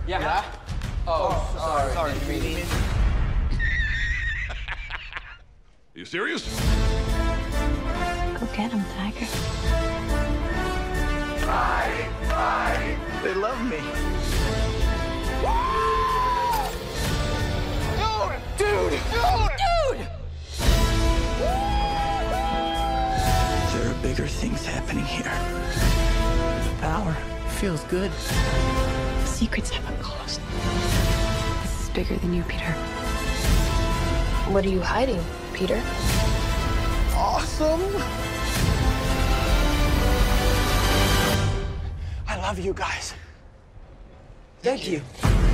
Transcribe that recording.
Yeah? Oh, sorry. Sorry. You serious? Go get him, Tiger. Bye. They love me. Dude! There are bigger things happening here. Power feels good. Secrets have a cost. This is bigger than you, Peter. What are you hiding, Peter? Awesome! I love you guys. Thank you.